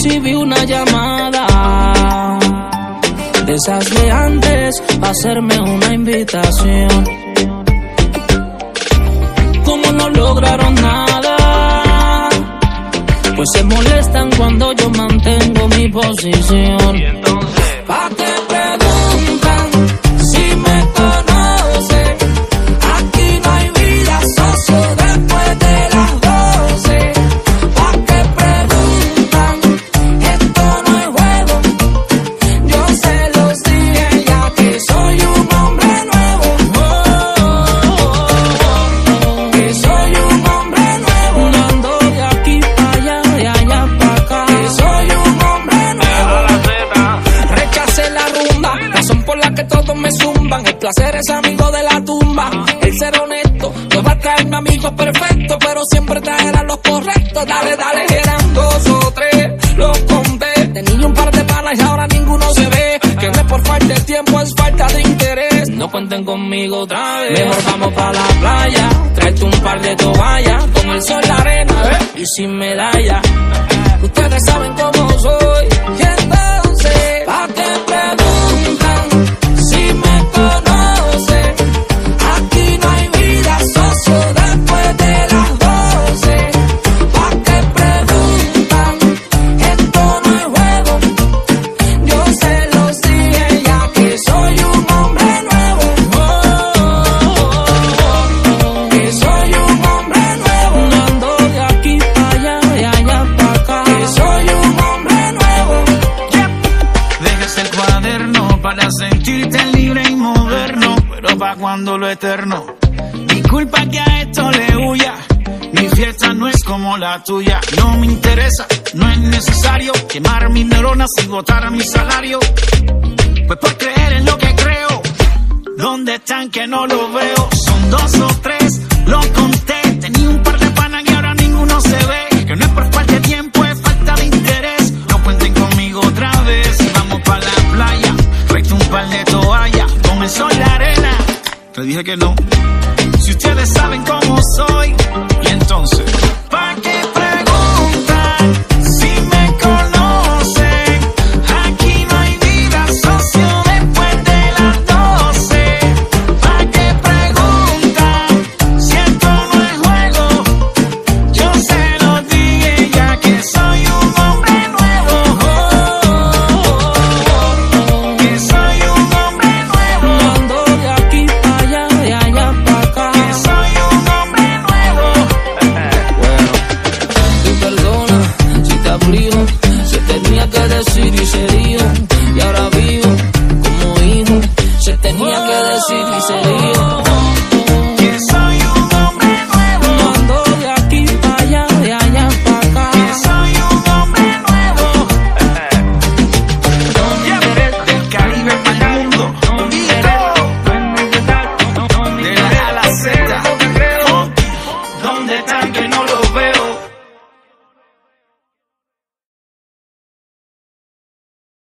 recibí una llamada de esas de antes pa' hacerme una invitación. Como no lograron nada, pues se molestan cuando yo mantengo mi posición. Y entonces, ¿pa' qué preguntan si me conocen? Aquí no hay vida, socio, después de las 12. ¿Pa' qué preguntan? Esto no es juego. Yo se los dije ya que soy un hombre nuevo. Que soy un hombre nuevo. No ando de aquí para allá, de allá para acá. Que soy un hombre nuevo. a la Z. Rechacé la rumba, razón por la que todos me zumban. El placer es amigo de la tumba. El ser honesto no va a traerme amigos perfectos, pero siempre traerá los correctos. Dale, dale, eran 2 o 3, los conté. Tenía un par de panas y ahora ninguno se ve. Que no es por falta de tiempo, es falta de interés. No cuenten conmigo otra vez. Mejor vamos pa' la playa, tráete un par de toallas. Con el sol, la arena y sin medalla. Ustedes saben cómo soy. Y entonces, ¿pa' qué preguntan si me conocen? Aquí no hay vida, socio, después de las 12. ¿Pa' qué preguntan? Esto no es juego. Yo se los dije ya que soy un hombre nuevo. Que soy un hombre nuevo. No ando de aquí para allá, de allá para acá. Que soy un hombre nuevo. Dejas el cuaderno para sentirte libre y moderno, pero pa' cuando lo eterno. Mi culpa que a esto le huya. Mi fiesta no es como la tuya. No me interesa, no es necesario quemar mis neuronas y botar mi salario. Pues por creer en lo que creo, ¿dónde están que no lo veo? Son 2 o 3, lo conté. Tenía un par de panas y ahora ninguno se ve. Que no es por falta de tiempo, es falta de interés. No cuenten conmigo otra vez. Vamos pa' la playa, tráete un par de toallas. Con el sol, la arena. Te dije que no. Si ustedes saben cómo soy. Y entonces, ¿pa' qué preguntan si me conocen? Aquí no hay vida, socio, después de las 12. ¿Pa' qué preguntan si esto no es juego? Yo se lo dije ya que soy un hombre nuevo. Que soy un hombre nuevo. No ando de aquí para allá, de allá para acá. Que soy un hombre nuevo. Bueno, tú perdona si te aflijo. Se tenía que decir y se dijo. Y ahora vivo como hijo. Se tenía que decir y se dijo.